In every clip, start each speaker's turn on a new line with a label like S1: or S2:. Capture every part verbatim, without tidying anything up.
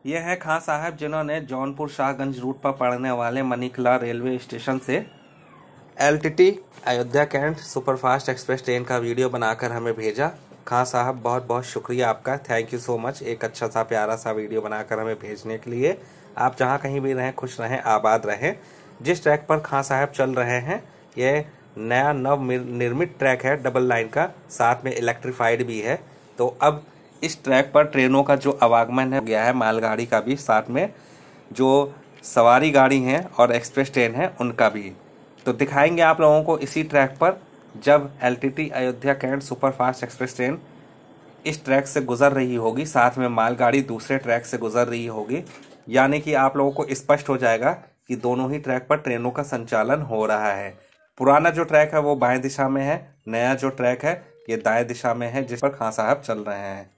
S1: ये है खां साहब जिन्होंने जौनपुर शाहगंज रूट पर पड़ने वाले मनीकला रेलवे स्टेशन से LTT Ayodhya Cantt superfast express train का वीडियो बनाकर हमें भेजा। खां साहब बहुत बहुत शुक्रिया आपका, थैंक यू सो मच। एक अच्छा सा प्यारा सा वीडियो बनाकर हमें भेजने के लिए। आप जहां कहीं भी रहें खुश रहें, आबाद रहें। जिस ट्रैक पर खां साहब चल रहे हैं ये नया नव निर्मित ट्रैक है, डबल लाइन का, साथ में इलेक्ट्रीफाइड भी है। तो अब इस ट्रैक पर ट्रेनों का जो आवागमन है गया है, मालगाड़ी का भी, साथ में जो सवारी गाड़ी हैं और एक्सप्रेस ट्रेन है उनका भी। तो दिखाएंगे आप लोगों को इसी ट्रैक पर जब LTT Ayodhya Cantt superfast express train इस ट्रैक से गुजर रही होगी, साथ में मालगाड़ी दूसरे ट्रैक से गुजर रही होगी, यानी कि आप लोगों को स्पष्ट हो जाएगा कि दोनों ही ट्रैक पर ट्रेनों का संचालन हो रहा है। पुराना जो ट्रैक है वो बाएं दिशा में है, नया जो ट्रैक है ये दाएं दिशा में है जिस पर खां साहब चल रहे हैं।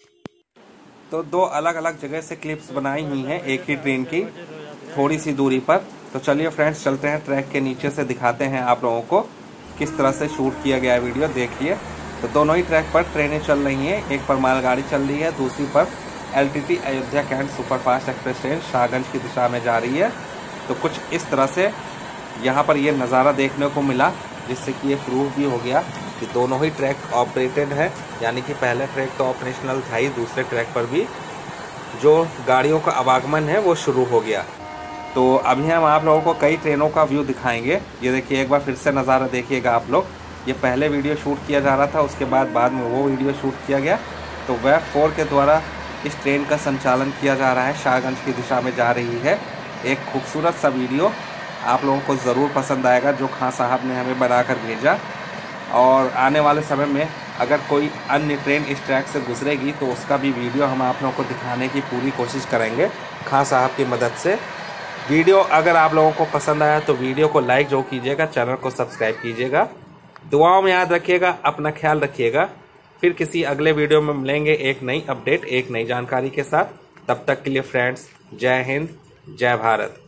S1: तो दो अलग अलग जगह से क्लिप्स बनाई हुई हैं एक ही ट्रेन की, थोड़ी सी दूरी पर। तो चलिए फ्रेंड्स चलते हैं ट्रैक के नीचे से, दिखाते हैं आप लोगों को किस तरह से शूट किया गया वीडियो। देखिए, तो दोनों ही ट्रैक पर ट्रेनें चल रही हैं, एक पर मालगाड़ी चल रही है, दूसरी पर LTT Ayodhya Cantt superfast express train Shahganj की दिशा में जा रही है। तो कुछ इस तरह से यहाँ पर ये नज़ारा देखने को मिला, जिससे कि ये प्रूव भी हो गया कि दोनों ही ट्रैक ऑपरेटेड है, यानी कि पहला ट्रैक तो ऑपरेशनल था ही, दूसरे ट्रैक पर भी जो गाड़ियों का आवागमन है वो शुरू हो गया। तो अभी हम आप लोगों को कई ट्रेनों का व्यू दिखाएंगे। ये देखिए, एक बार फिर से नज़ारा देखिएगा आप लोग। ये पहले वीडियो शूट किया जा रहा था, उसके बाद बाद में वो वीडियो शूट किया गया। तो वेब फोर के द्वारा इस ट्रेन का संचालन किया जा रहा है, शाहगंज की दिशा में जा रही है। एक खूबसूरत सा वीडियो आप लोगों को ज़रूर पसंद आएगा जो खां साहब ने हमें बनाकर भेजा। और आने वाले समय में अगर कोई अन्य ट्रेन इस ट्रैक से गुजरेगी तो उसका भी वीडियो हम आप लोगों को दिखाने की पूरी कोशिश करेंगे खां साहब की मदद से। वीडियो अगर आप लोगों को पसंद आया तो वीडियो को लाइक जो कीजिएगा, चैनल को सब्सक्राइब कीजिएगा, दुआओं में याद रखिएगा, अपना ख्याल रखिएगा। फिर किसी अगले वीडियो में मिलेंगे एक नई अपडेट, एक नई जानकारी के साथ। तब तक के लिए फ्रेंड्स, जय हिंद, जय भारत।